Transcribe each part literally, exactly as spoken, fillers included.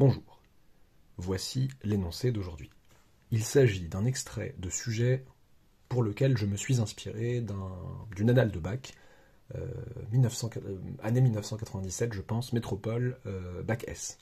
Bonjour, voici l'énoncé d'aujourd'hui. Il s'agit d'un extrait de sujet pour lequel je me suis inspiré d'une annale de bac, euh, mille neuf cents, euh, année mille neuf cent quatre-vingt-dix-sept, je pense, métropole, euh, bac S.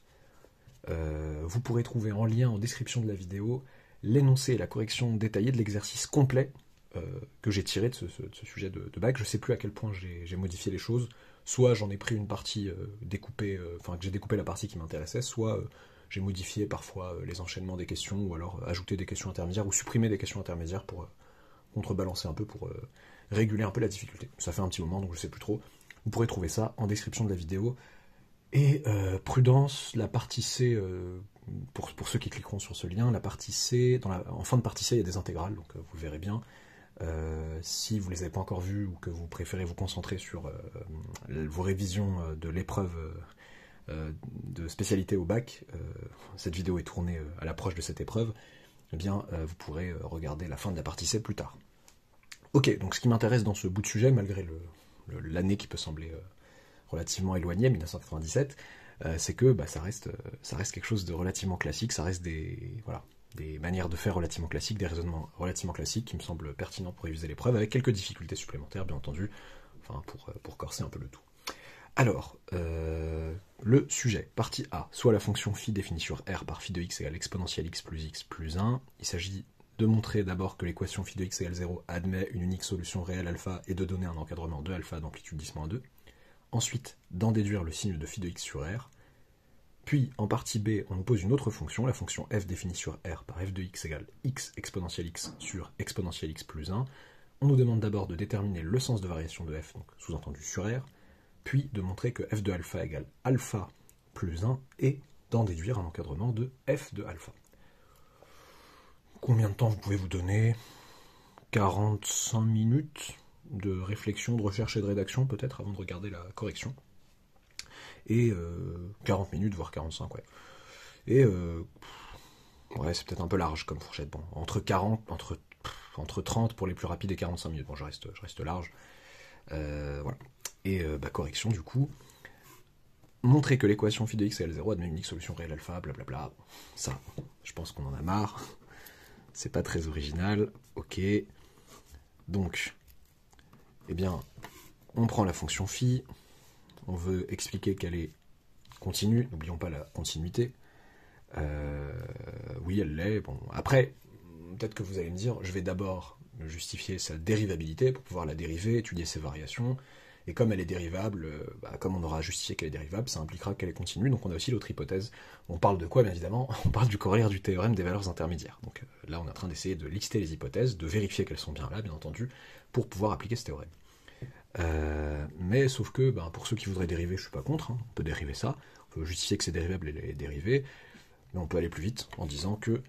Euh, vous pourrez trouver en lien en description de la vidéo l'énoncé et la correction détaillée de l'exercice complet euh, que j'ai tiré de ce, ce, de ce sujet de, de bac. Je ne sais plus à quel point j'ai modifié les choses. Soit j'en ai pris une partie euh, découpée, euh, enfin que j'ai découpé la partie qui m'intéressait, soit euh, j'ai modifié parfois euh, les enchaînements des questions, ou alors euh, ajouté des questions intermédiaires, ou supprimé des questions intermédiaires pour euh, contrebalancer un peu, pour euh, réguler un peu la difficulté. Ça fait un petit moment, donc je sais plus trop. Vous pourrez trouver ça en description de la vidéo. Et euh, prudence, la partie C, euh, pour, pour ceux qui cliqueront sur ce lien, la partie C, dans la, en fin de partie C, il y a des intégrales, donc euh, vous le verrez bien. Euh, si vous ne les avez pas encore vues ou que vous préférez vous concentrer sur euh, vos révisions de l'épreuve euh, de spécialité au bac, euh, cette vidéo est tournée à l'approche de cette épreuve, eh bien euh, vous pourrez regarder la fin de la partie C plus tard. Ok, donc ce qui m'intéresse dans ce bout de sujet, malgré l'année qui peut sembler euh, relativement éloignée, mille neuf cent quatre-vingt-dix-sept, euh, c'est que bah, ça, reste, ça reste quelque chose de relativement classique, ça reste des... Voilà, des manières de faire relativement classiques, des raisonnements relativement classiques qui me semblent pertinents pour réviser l'épreuve, avec quelques difficultés supplémentaires, bien entendu, enfin pour, pour corser un peu le tout. Alors, euh, le sujet, partie A, soit la fonction phi définie sur R par phi de x égale exponentielle x plus x plus un. Il s'agit de montrer d'abord que l'équation phi de x égale zéro admet une unique solution réelle alpha et de donner un encadrement de alpha d'amplitude dix moins deux. Ensuite, d'en déduire le signe de phi de x sur R. Puis, en partie B, on nous pose une autre fonction, la fonction f définie sur R par f de x égale x exponentielle x sur exponentielle x plus un. On nous demande d'abord de déterminer le sens de variation de f, donc sous-entendu sur R, puis de montrer que f de alpha égale alpha plus un, et d'en déduire un encadrement de f de alpha. Combien de temps vous pouvez vous donner? quarante-cinq minutes de réflexion, de recherche et de rédaction, peut-être, avant de regarder la correction. Et euh, quarante minutes, voire quarante-cinq, ouais. Et euh, ouais, c'est peut-être un peu large comme fourchette. Bon, entre quarante, entre, entre trente pour les plus rapides et quarante-cinq minutes. Bon, je reste, je reste large. Euh, voilà. Et euh, bah, correction, du coup. Montrer que l'équation phi de x égale zéro admet une unique solution réelle alpha, blablabla. Ça, je pense qu'on en a marre. C'est pas très original. Ok. Donc, eh bien, on prend la fonction phi. On veut expliquer qu'elle est continue, n'oublions pas la continuité. Euh, oui, elle l'est. Bon, après, peut-être que vous allez me dire, je vais d'abord justifier sa dérivabilité pour pouvoir la dériver, étudier ses variations. Et comme elle est dérivable, bah, comme on aura justifié qu'elle est dérivable, ça impliquera qu'elle est continue. Donc on a aussi l'autre hypothèse. On parle de quoi, bien évidemment? On parle du corollaire du théorème des valeurs intermédiaires. Donc là, on est en train d'essayer de lister les hypothèses, de vérifier qu'elles sont bien là, bien entendu, pour pouvoir appliquer ce théorème. Euh, mais sauf que ben, pour ceux qui voudraient dériver, je suis pas contre, hein, on peut dériver ça, on peut justifier que c'est dérivable et les dériver, mais on peut aller plus vite en disant que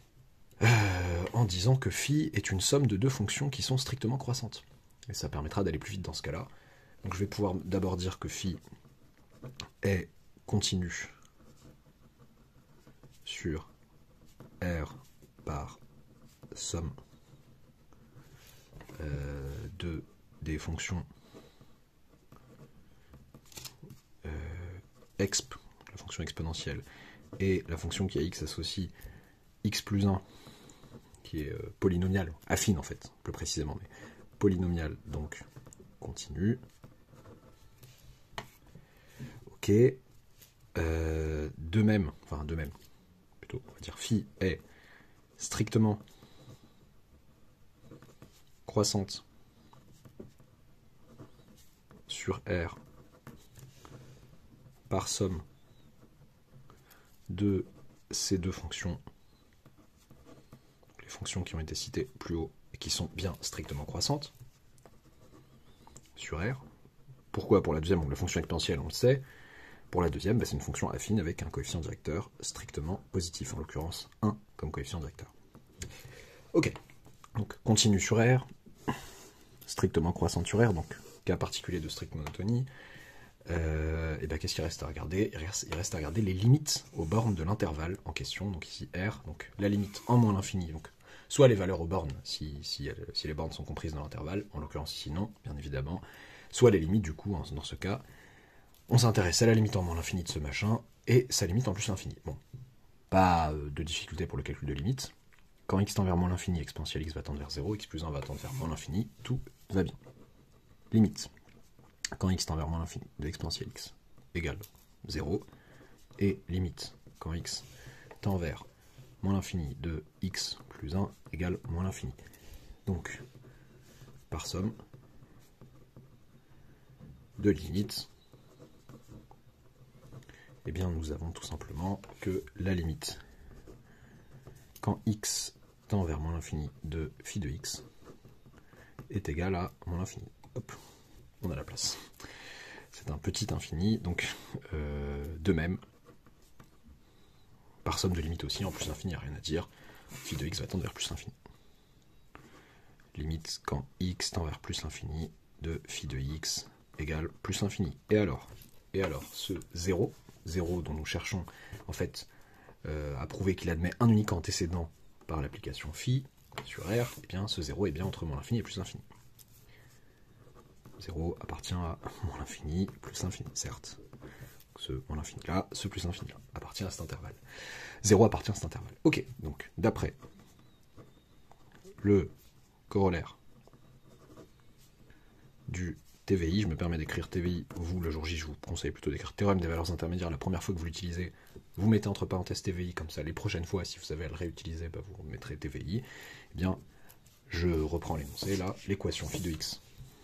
euh, en disant que phi est une somme de deux fonctions qui sont strictement croissantes. Et ça permettra d'aller plus vite dans ce cas-là. Donc je vais pouvoir d'abord dire que phi est continue sur R par somme euh, de des fonctions euh, exp, la fonction exponentielle, et la fonction qui a x associe x plus un, qui est euh, polynomiale, affine en fait, plus précisément, mais polynomiale, donc continue. Ok. Euh, de même, enfin de même, plutôt, on va dire phi est strictement croissante sur R par somme de ces deux fonctions, les fonctions qui ont été citées plus haut et qui sont bien strictement croissantes sur R. Pourquoi pour la deuxième? Donc la fonction exponentielle, on le sait. Pour la deuxième, bah, c'est une fonction affine avec un coefficient directeur strictement positif, en l'occurrence un comme coefficient directeur. Ok, donc continue sur R, strictement croissante sur R, donc cas particulier de stricte monotonie. Euh, et ben qu'est-ce qu'il reste à regarder? Il reste, il reste à regarder les limites aux bornes de l'intervalle en question, donc ici R, donc la limite en moins l'infini, donc soit les valeurs aux bornes, si, si, si les bornes sont comprises dans l'intervalle, en l'occurrence ici non, bien évidemment, soit les limites du coup, dans ce cas, on s'intéresse à la limite en moins l'infini de ce machin, et sa limite en plus l'infini. Bon, pas de difficulté pour le calcul de limite. Quand x tend vers moins l'infini, exponentielle x va tendre vers zéro, x plus un va tendre vers moins l'infini, tout va bien. Limite. Quand x tend vers moins l'infini de exponentielle x égale zéro, et limite quand x tend vers moins l'infini de x plus un égale moins l'infini. Donc, par somme de limites, eh bien nous avons tout simplement que la limite quand x tend vers moins l'infini de phi de x est égale à moins l'infini. Hop, on a la place. C'est un petit infini, donc euh, de même, par somme de limites aussi, en plus l'infini, il n'y a rien à dire, phi de x va tendre vers plus l'infini. Limite quand x tend vers plus l'infini de phi de x égale plus l'infini. Et alors Et alors, ce zéro, zéro dont nous cherchons en fait euh, à prouver qu'il admet un unique antécédent par l'application phi sur R, eh bien ce zéro est bien entre moins l'infini et plus l'infini. zéro appartient à moins l'infini plus l'infini, certes. Ce moins l'infini là, ce plus l'infini là, appartient à cet intervalle. zéro appartient à cet intervalle. Ok, donc d'après le corollaire du T V I, je me permets d'écrire T V I, vous le jour J, je vous conseille plutôt d'écrire théorème des valeurs intermédiaires la première fois que vous l'utilisez, vous mettez entre parenthèses T V I, comme ça les prochaines fois, si vous savez le réutiliser, bah, vous mettrez T V I. Eh bien, je reprends l'énoncé là, l'équation phi de x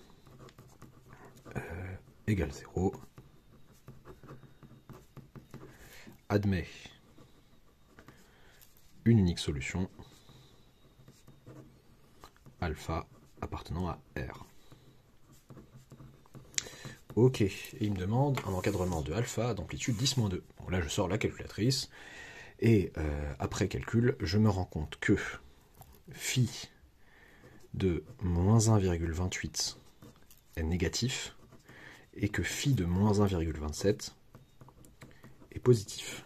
euh, égale zéro, admet une unique solution alpha appartenant à R. Ok, et il me demande un encadrement de alpha d'amplitude dix moins deux. Bon, là je sors la calculatrice, et euh, après calcul, je me rends compte que phi de moins un virgule vingt-huit est négatif, et que phi de moins un virgule vingt-sept est positif.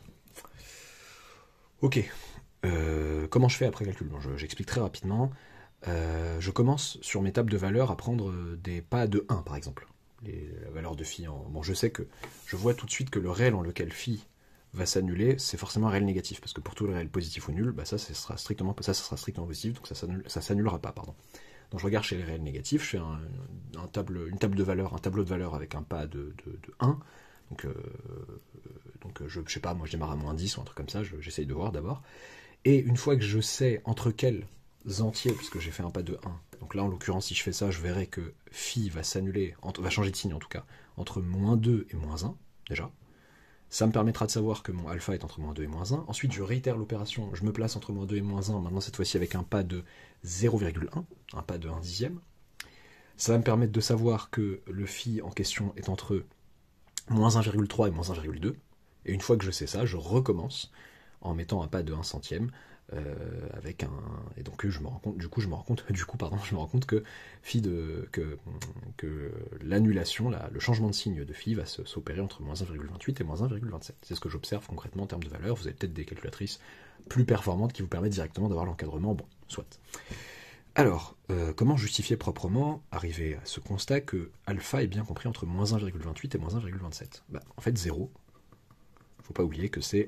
Ok, euh, comment je fais après calcul? Bon, j'explique très rapidement. Euh, je commence sur mes tables de valeurs à prendre des pas de un par exemple. Les, la valeur de phi en... Bon, je sais que je vois tout de suite que le réel en lequel phi va s'annuler, c'est forcément un réel négatif, parce que pour tout le réel positif ou nul, bah ça, ça sera strictement, ça, ça sera strictement positif, donc ça s'annulera pas, pardon. Donc je regarde chez les réels négatifs, je fais un, un table, une table de valeurs, un tableau de valeurs avec un pas de, de, de un, donc, euh, donc je, je sais pas, moi je démarre à moins dix ou un truc comme ça, j'essaye de voir d'abord, et une fois que je sais entre quels entiers, puisque j'ai fait un pas de un, donc là en l'occurrence si je fais ça, je verrai que phi va s'annuler, va changer de signe en tout cas, entre moins deux et moins un, déjà. Ça me permettra de savoir que mon alpha est entre moins deux et moins un. Ensuite, je réitère l'opération, je me place entre moins deux et moins un, maintenant cette fois-ci avec un pas de zéro virgule un, un pas de un dixième. Ça va me permettre de savoir que le phi en question est entre moins un virgule trois et moins un virgule deux. Et une fois que je sais ça, je recommence en mettant un pas de un centième. Euh, avec un et donc je me rends compte du coup je me rends compte du coup pardon je me rends compte que phi de que que l'annulation là, le changement de signe de phi va s'opérer entre moins un virgule vingt-huit et moins un virgule vingt-sept. C'est ce que j'observe concrètement en termes de valeur. Vous avez peut-être des calculatrices plus performantes qui vous permettent directement d'avoir l'encadrement. Bon, soit. Alors, euh, comment justifier proprement, arriver à ce constat que alpha est bien compris entre moins un virgule vingt-huit et moins un virgule vingt-sept? Bah, en fait, zéro. Faut pas oublier que c'est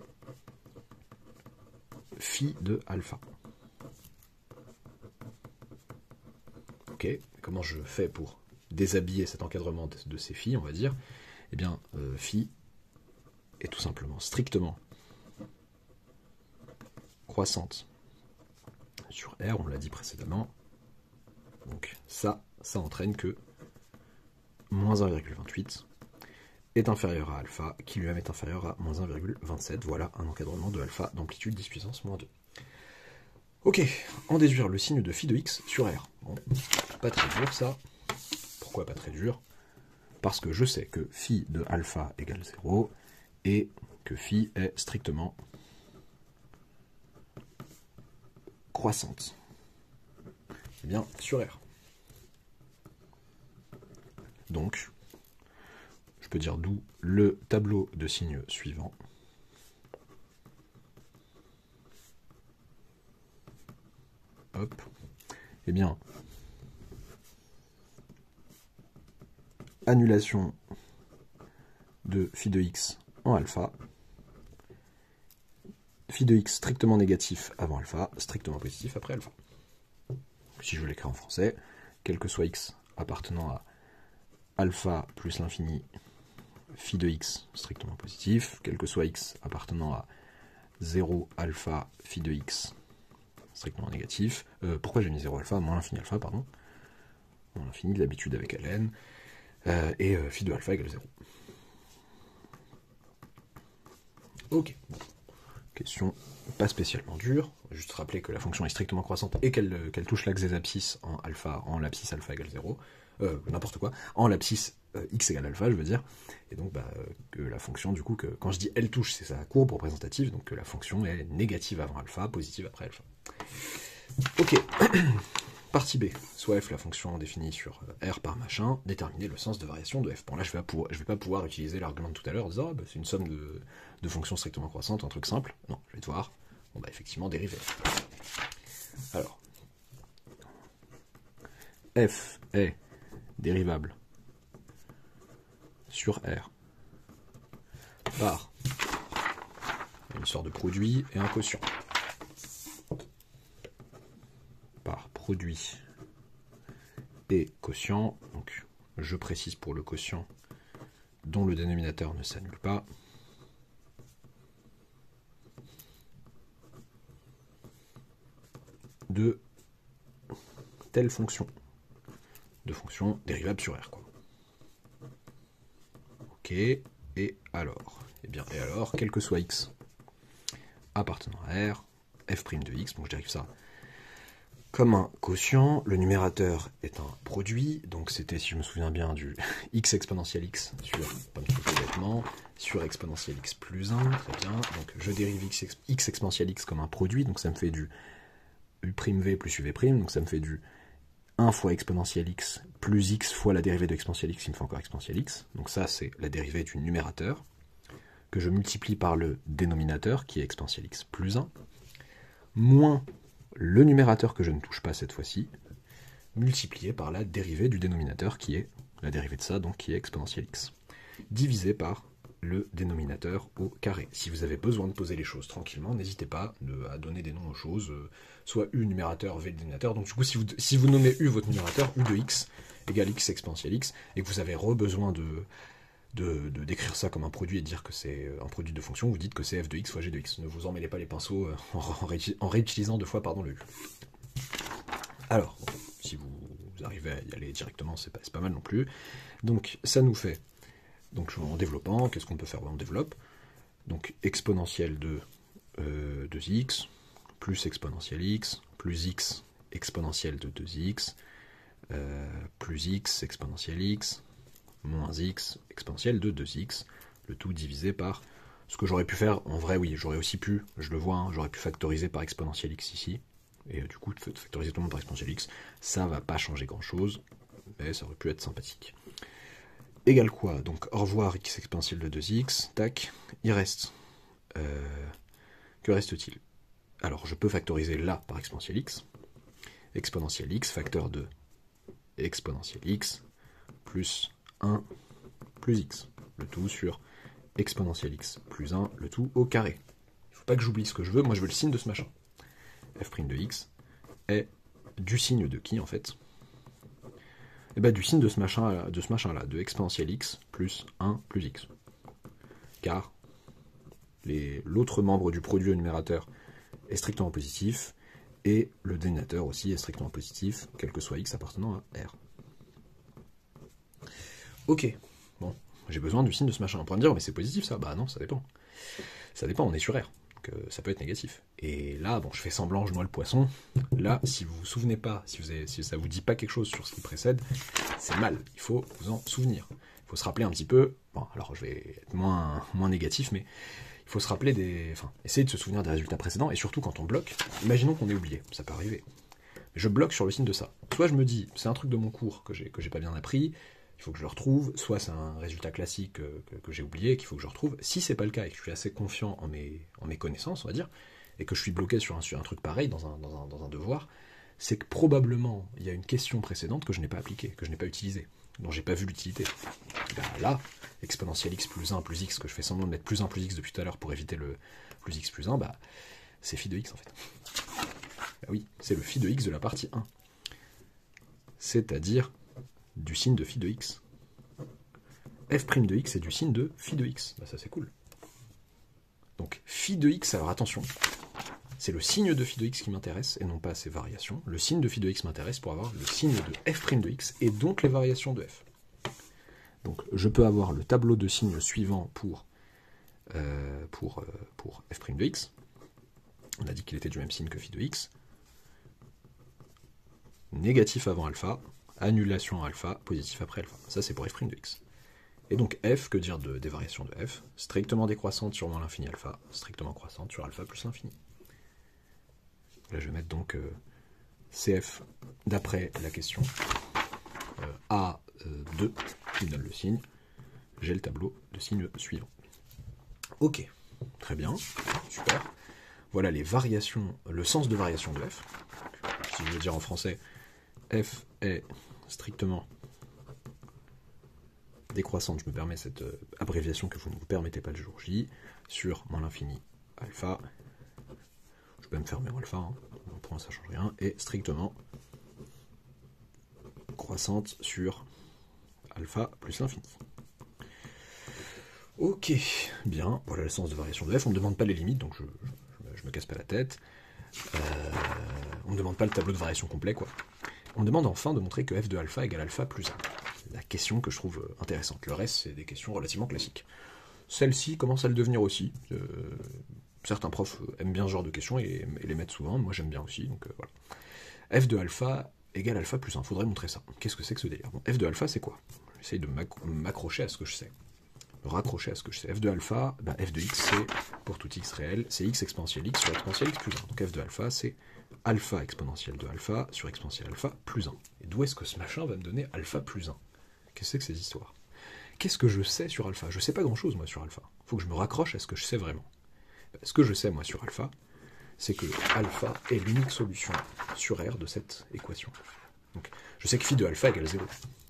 phi de alpha. Ok, comment je fais pour déshabiller cet encadrement de, de ces phi, on va dire? Eh bien, euh, phi est tout simplement, strictement croissante sur R, on l'a dit précédemment. Donc ça, ça entraîne que moins un virgule vingt-huit est inférieur à alpha, qui lui-même est inférieur à moins un virgule vingt-sept. Voilà un encadrement de alpha d'amplitude dix puissance moins deux. Ok, en déduire le signe de phi de x sur R. Bon, pas très dur ça. Pourquoi pas très dur? Parce que je sais que phi de alpha égale zéro et que phi est strictement croissante. Eh bien, sur R. Donc, je peux dire d'où le tableau de signes suivant. Hop. Eh bien, annulation de phi de x en alpha. phi de x strictement négatif avant alpha, strictement positif après alpha. Si je l'écris en français, quel que soit x appartenant à alpha plus l'infini, phi de x strictement positif, quel que soit x appartenant à zéro alpha, phi de x strictement négatif. Euh, pourquoi j'ai mis zéro alpha, moins l'infini alpha, pardon. Moins l'infini, d'habitude avec ln, euh, et euh, phi de alpha égale zéro. Ok, bon. Question pas spécialement dure, juste rappeler que la fonction est strictement croissante et qu'elle qu'elle touche l'axe des abscisses en alpha, en l'abscisse alpha égale zéro, euh, n'importe quoi, en l'abscisse euh, x égale alpha, je veux dire, et donc bah, que la fonction, du coup, que quand je dis elle touche, c'est sa courbe représentative, donc que la fonction est négative avant alpha, positive après alpha. Ok, partie B, soit f la fonction définie sur R par machin, déterminer le sens de variation de f. Bon là je vais pas pouvoir, je vais pas pouvoir utiliser l'argument de tout à l'heure en disant oh, bah, c'est une somme de, de fonctions strictement croissantes, un truc simple. Non, je vais devoir, bon bah effectivement dériver. Alors, f est dérivable sur R par une sorte de produit et un quotient. Par produit et quotient, donc je précise pour le quotient dont le dénominateur ne s'annule pas, de telle fonction, de fonction dérivable sur R, quoi. Ok, et alors, et bien, et alors, quel que soit x appartenant à R, f' de x, donc je dérive ça comme un quotient, le numérateur est un produit, donc c'était, si je me souviens bien, du x exponentielle x sur, pas me tromper bêtement, sur exponentielle x plus un, très bien, donc je dérive x, x exponentielle x comme un produit, donc ça me fait du u'v plus uv', donc ça me fait du un fois exponentielle x plus x fois la dérivée de exponentielle x, il me fait encore exponentielle x, donc ça c'est la dérivée du numérateur, que je multiplie par le dénominateur, qui est exponentielle x plus un, moins le numérateur que je ne touche pas cette fois-ci, multiplié par la dérivée du dénominateur, qui est la dérivée de ça, donc qui est exponentielle x, divisé par le dénominateur au carré. Si vous avez besoin de poser les choses tranquillement, n'hésitez pas à donner des noms aux choses, soit u numérateur, v dénominateur. Donc du coup, si vous, si vous nommez u votre numérateur, u de x égale x exponentielle x, et que vous avez re-besoin de, de, de décrire ça comme un produit et de dire que c'est un produit de fonction, vous dites que c'est f de x fois g de x. Ne vous emmêlez pas les pinceaux en, en, ré, en réutilisant deux fois pardon, le u. Alors, si vous arrivez à y aller directement, c'est pas, pas mal non plus. Donc ça nous fait, donc en développant, qu'est-ce qu'on peut faire? On développe, donc exponentielle de euh, deux x, plus exponentielle x, plus x exponentielle de deux x, euh, plus x exponentielle x, moins x exponentielle de deux x, le tout divisé par ce que j'aurais pu faire, en vrai oui, j'aurais aussi pu, je le vois, hein, j'aurais pu factoriser par exponentielle x ici, et euh, du coup factoriser tout le monde par exponentielle x, ça va pas changer grand chose, mais ça aurait pu être sympathique. Égale quoi? Donc au revoir x exponentielle de deux x, tac, il reste, euh, que reste-t-il? Alors je peux factoriser là par exponentielle x, exponentielle x, facteur de exponentielle x, plus un plus x, le tout sur exponentielle x plus un, le tout au carré. Il ne faut pas que j'oublie ce que je veux, moi je veux le signe de ce machin. F' de x est du signe de qui en fait? Et bien du signe de ce machin de ce machin là, de exponentielle x plus un plus x. Car l'autre membre du produit au numérateur est strictement positif, et le dénominateur aussi est strictement positif, quel que soit x appartenant à R. Ok, bon, j'ai besoin du signe de ce machin. On pourrait me dire, mais c'est positif ça? Bah non, ça dépend. Ça dépend, on est sur R, donc euh, ça peut être négatif. Et là, bon, je fais semblant, je noie le poisson. Là, si vous vous souvenez pas, si, vous avez, si ça vous dit pas quelque chose sur ce qui précède, c'est mal, il faut vous en souvenir. Il faut se rappeler un petit peu, bon, alors je vais être moins, moins négatif, mais il faut se rappeler des... Enfin, essayer de se souvenir des résultats précédents, et surtout quand on bloque, imaginons qu'on ait oublié, ça peut arriver. Je bloque sur le signe de ça. Soit je me dis, c'est un truc de mon cours que j'ai que j'ai pas bien appris, il faut que je le retrouve, soit c'est un résultat classique que, que, que j'ai oublié, qu'il faut que je retrouve. Si c'est pas le cas et que je suis assez confiant en mes, en mes connaissances, on va dire, et que je suis bloqué sur un, sur un truc pareil dans un, dans, un, dans un devoir, c'est que probablement il y a une question précédente que je n'ai pas appliquée, que je n'ai pas utilisée, dont j'ai pas vu l'utilité. Ben là, exponentielle x plus un plus x, que je fais semblant de mettre plus un plus x depuis tout à l'heure pour éviter le, plus x plus un, bah, c'est phi de x en fait. Bah oui, c'est le phi de x de la partie un. C'est-à-dire du signe de phi de x. F' de x est du signe de phi de x. Bah ça c'est cool. Donc phi de x, alors attention, c'est le signe de phi de x qui m'intéresse, et non pas ses variations. Le signe de phi de x m'intéresse pour avoir le signe de f' de x, et donc les variations de f. Donc je peux avoir le tableau de signes suivant pour, euh, pour, euh, pour f' de x. On a dit qu'il était du même signe que phi de x. Négatif avant alpha, annulation à alpha, positif après alpha. Ça c'est pour f' de x. Et donc f, que dire de, des variations de f? Strictement décroissante sur moins l'infini alpha, strictement croissante sur alpha plus l'infini. Là je vais mettre donc euh, cf d'après la question euh, A deux qui me donne le signe. J'ai le tableau de signes suivant. Ok, très bien, super. Voilà les variations, le sens de variation de f. Si je veux dire en français, f est strictement décroissante, je me permets cette euh, abréviation que vous ne vous permettez pas le jour J, sur moins l'infini alpha. Je peux même faire même alpha, hein. Pour moi ça change rien, et strictement croissante sur alpha plus l'infini. Ok, bien, voilà le sens de variation de f. On ne me demande pas les limites, donc je, je, je me casse pas la tête. Euh, on ne me demande pas le tableau de variation complet, quoi. On me demande enfin de montrer que f de alpha égale alpha plus un. La question que je trouve intéressante. Le reste, c'est des questions relativement classiques. Celle-ci commence à le devenir aussi. Euh, certains profs aiment bien ce genre de questions et, et les mettent souvent. Moi, j'aime bien aussi. Donc euh, voilà. F de alpha égale alpha plus un. Faudrait montrer ça. Qu'est-ce que c'est que ce délire? Bon, f de alpha, c'est quoi? J'essaye de m'accrocher à ce que je sais. Me raccrocher à ce que je sais. F de alpha, bah, f de x, c'est, pour tout x réel, c'est x exponentielle x sur exponentielle x plus un. Donc f de alpha, c'est alpha exponentielle de alpha sur exponentielle alpha plus un. Et d'où est-ce que ce machin va me donner alpha plus un? Qu'est-ce que c'est que ces histoires? Qu'est-ce que je sais sur alpha? Je sais pas grand-chose, moi, sur alpha. Il faut que je me raccroche à ce que je sais vraiment. Ce que je sais, moi, sur alpha, c'est que alpha est l'unique solution sur R de cette équation. Donc, je sais que phi de alpha égale zéro.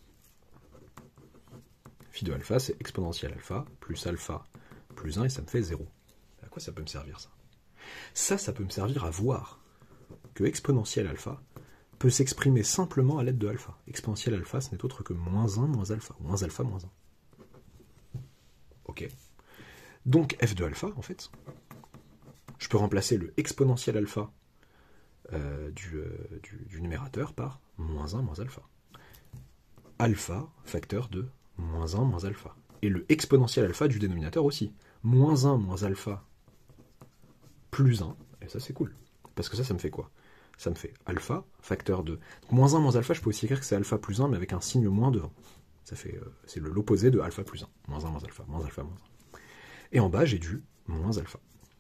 Phi de alpha, c'est exponentielle alpha plus alpha plus un, et ça me fait zéro. À quoi ça peut me servir, ça? Ça, ça peut me servir à voir que exponentielle alpha peut s'exprimer simplement à l'aide de alpha. Exponentielle alpha, ce n'est autre que moins un moins alpha, moins alpha moins un. Ok. Donc f de alpha, en fait, je peux remplacer le exponentiel alpha euh, du, euh, du, du numérateur par moins un moins alpha. Alpha, facteur de moins un moins alpha. Et le exponentiel alpha du dénominateur aussi. Moins un moins alpha plus un, et ça c'est cool. Parce que ça, ça me fait quoi? Ça me fait alpha, facteur de... Donc, moins un moins alpha, je peux aussi écrire que c'est alpha plus un, mais avec un signe moins devant. Ça fait, euh, c'est l'opposé de alpha plus un. Moins un moins alpha, moins alpha, moins un. Et en bas, j'ai du moins alpha.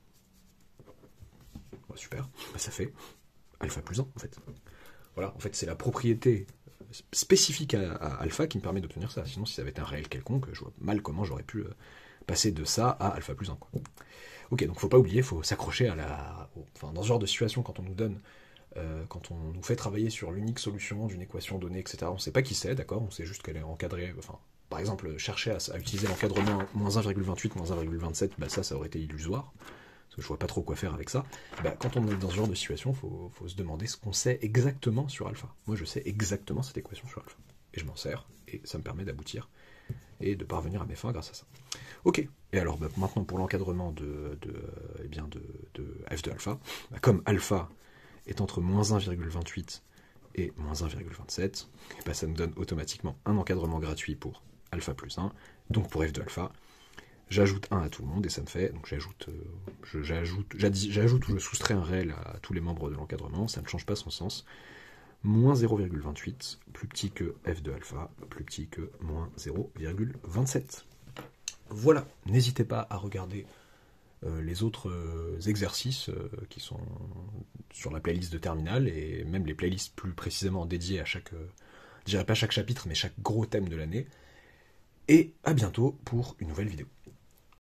Bon, super, bah, ça fait alpha plus un, en fait. Voilà, en fait, c'est la propriété spécifique à, à alpha qui me permet d'obtenir ça. Sinon, si ça avait été un réel quelconque, je vois mal comment j'aurais pu euh, passer de ça à alpha plus un, quoi. Ok, donc faut pas oublier, faut s'accrocher à la... Enfin, dans ce genre de situation, quand on nous donne... Euh, quand on nous fait travailler sur l'unique solution d'une équation donnée, et cetera, on ne sait pas qui c'est, d'accord, on sait juste qu'elle est encadrée, enfin, par exemple, chercher à, à utiliser l'encadrement moins un virgule vingt-huit, moins un virgule vingt-sept, bah ça, ça aurait été illusoire, parce que je vois pas trop quoi faire avec ça. Bah, quand on est dans ce genre de situation, il faut, faut se demander ce qu'on sait exactement sur alpha. Moi, je sais exactement cette équation sur alpha, et je m'en sers, et ça me permet d'aboutir, et de parvenir à mes fins grâce à ça. Ok, et alors bah, maintenant pour l'encadrement de, de, eh bien de, de f de alpha, bah, comme alpha est entre moins un virgule vingt-huit et moins un virgule vingt-sept, et bah, ça nous donne automatiquement un encadrement gratuit pour alpha plus un, donc pour f de alpha, j'ajoute un à tout le monde, et ça me fait, donc j'ajoute, euh, j'ajoute, j'ajoute ou je soustrais un réel à tous les membres de l'encadrement, ça ne change pas son sens, moins zéro virgule vingt-huit, plus petit que f de alpha, plus petit que moins zéro virgule vingt-sept. Voilà, n'hésitez pas à regarder euh, les autres euh, exercices euh, qui sont sur la playlist de Terminal, et même les playlists plus précisément dédiées à chaque, euh, je dirais pas chaque chapitre, mais chaque gros thème de l'année. Et à bientôt pour une nouvelle vidéo.